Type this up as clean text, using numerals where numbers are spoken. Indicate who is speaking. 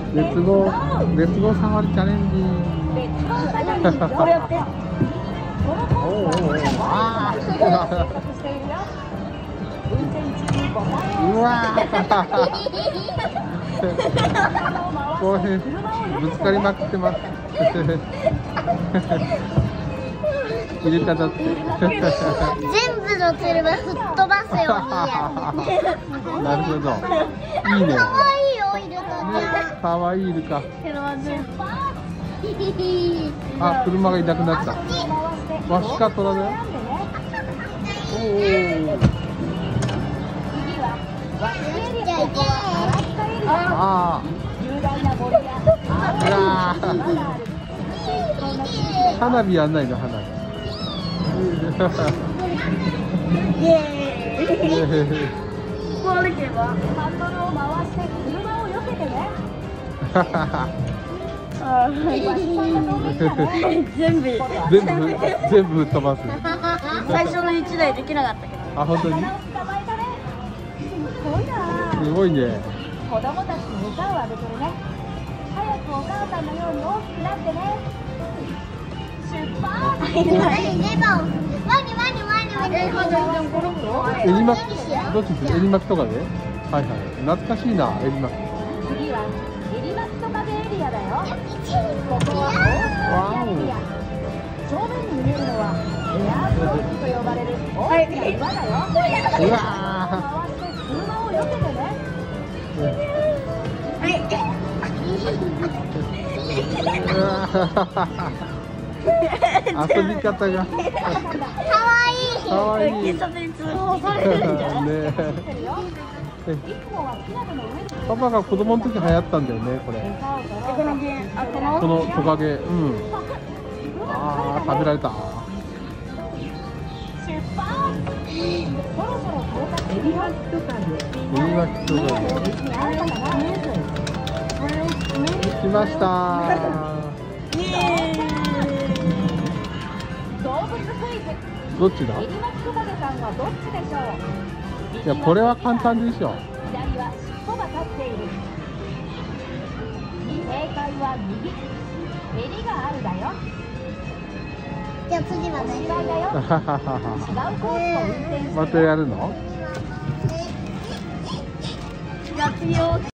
Speaker 1: レッツゴー触りチャレンジ。
Speaker 2: これやって。
Speaker 1: あうわこれぶつかりまくってます。入れただって。
Speaker 3: 全部の車吹っ飛ばすようにやる。
Speaker 1: なるほど。いいね。
Speaker 3: 可愛いよイルカちゃん。
Speaker 1: かわいいイルカ。
Speaker 3: あ、
Speaker 1: あ、車がいなくなった。ワシかトラだよ。おお。ああ。花火やんないの花火。
Speaker 2: イエーイ。こうできれば。ハンドルを回して車を避けてね。
Speaker 1: 全部飛ばす。
Speaker 2: 最初の1台できなかったけど。
Speaker 1: あ、本当に。すごいね。
Speaker 2: 子供たちに餌をあげてるね。早くお母さんのように大きくなってね。出発。
Speaker 1: エリマキ、どっちです？エリマキトカゲ？はいはい。懐かしいな、エリマキ。
Speaker 2: 次はエリマキトカゲエリアだよ。ここはオーストラリアエリア。正面に見えるのはエアースロープと呼ばれる大きな岩だよ。
Speaker 1: うわ
Speaker 2: 回して車を避けてね。
Speaker 1: 遊び方がかわいい。
Speaker 2: 警察に通報されるんじゃない？
Speaker 1: ねえ。パパが子供の時流行ったんだよね、これ。このトカゲ、うん。ああ、食べられた。エリマキトカゲ。来ました。どっちだ？
Speaker 2: エリマキトカゲさんはどっちでしょう？
Speaker 1: いや、これは簡単でしょ。
Speaker 2: 左は尻尾が立っている。正解は右。襟があるだよ。
Speaker 3: じゃあ次は
Speaker 2: 違いだよ。違うコースを運転して。
Speaker 1: またやるの？
Speaker 2: じゃあ次を